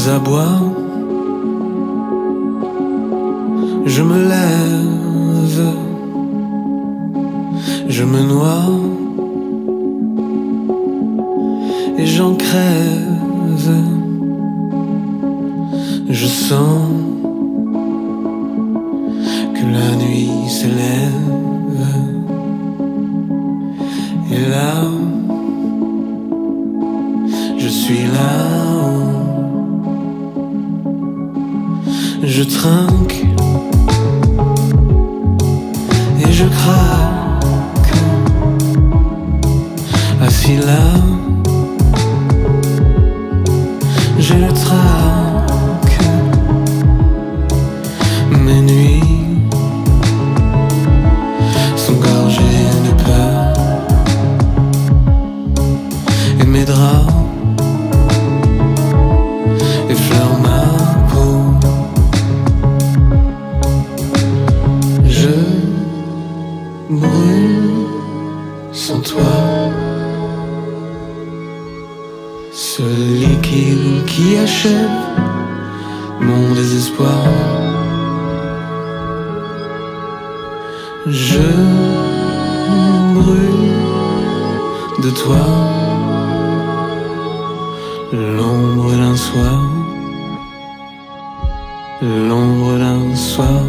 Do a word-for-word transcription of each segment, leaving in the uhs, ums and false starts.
aboie, je me lève, je me noie et j'en crève. Je sens que la nuit s'élève et là je suis là-haut. Je trinque et je craque, assis là, je le traque. Mes nuits sont gorgées de peur et mes draps effleurent ma peau. Je brûle sans toi, ce liquide qui achève mon désespoir. Je brûle de toi, l'ombre d'un soir, l'ombre d'un soir.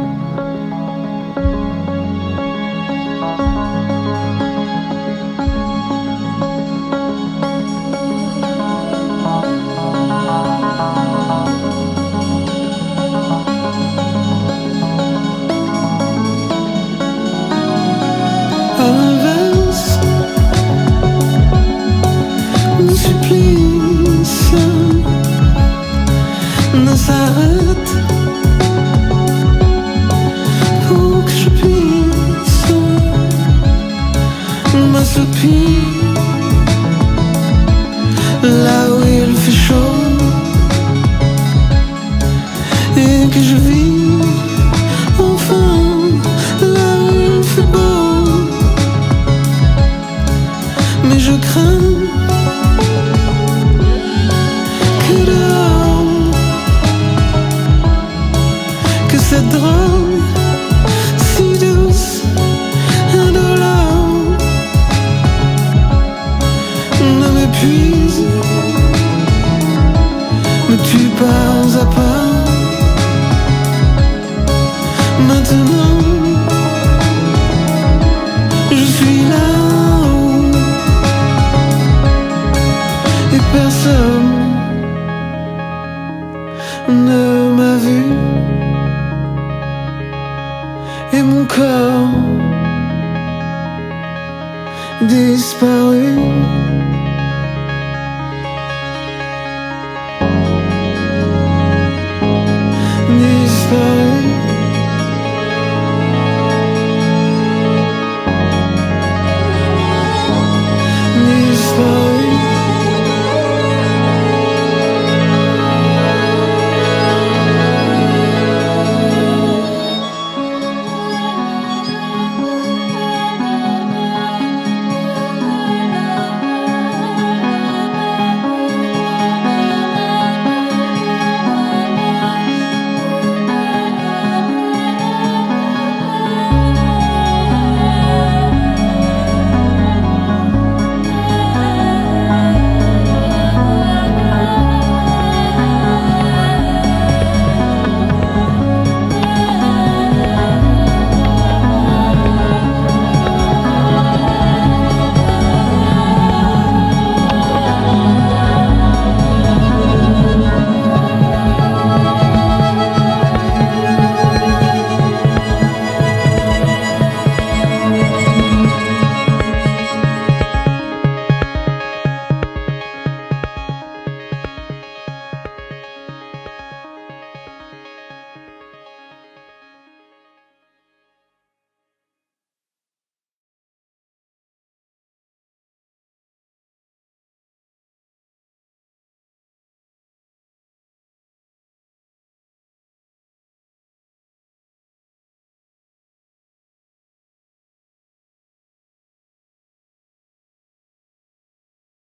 Ne s'arrête pour que je puisse m'assoupir là où il fait chaud et que je vis enfin là où il fait beau. Mais je crains que dehors cette drogue si douce, indolente, ne m'épuise, me tue pas à pas. Maintenant, je suis là-haut et personne ne m'a vu. Et mon corps disparu. Disparu.